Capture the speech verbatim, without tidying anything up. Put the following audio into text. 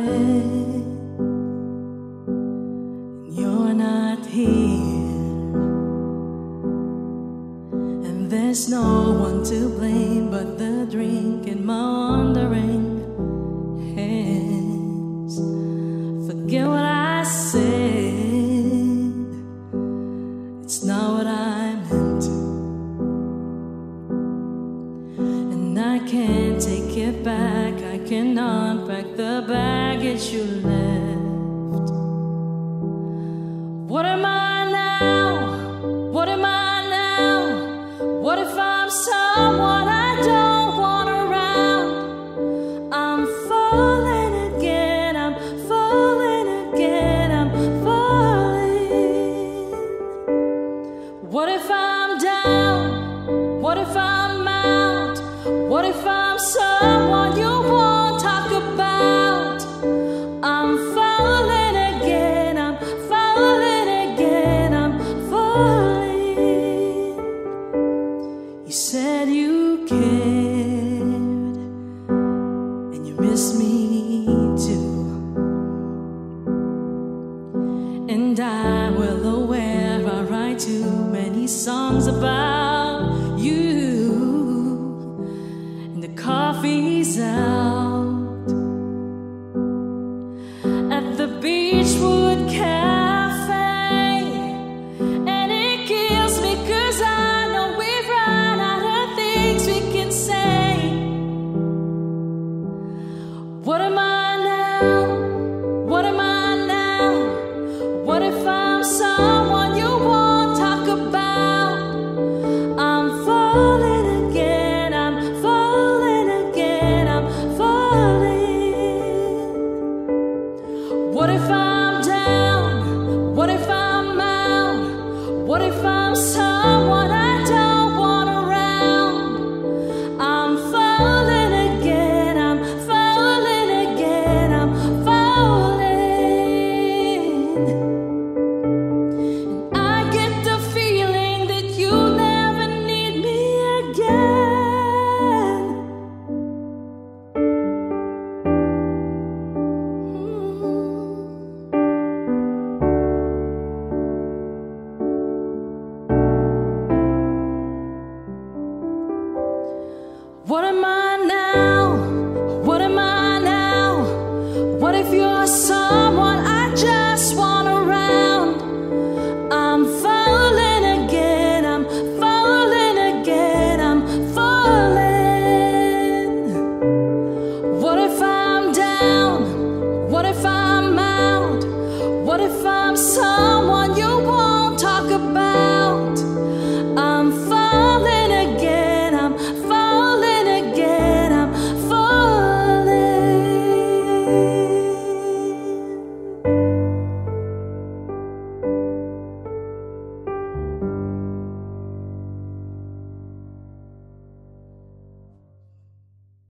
bed and you're not here, and there's no one to blame but the drink in my wandering hands. Forget what I said, it's not what I meant, and I can't take it back. I cannot pack the baggage you left. What am I now? What am I now? What if I'm someone I don't want around? I'm falling again, I'm falling again, I'm falling. What if I'm down? What if I'm out? What if I'm someone you won't talk about? I'm falling again, I'm falling again, I'm falling. You said you cared and you miss me too, and I will aware I write too many songs about you. The coffee's out.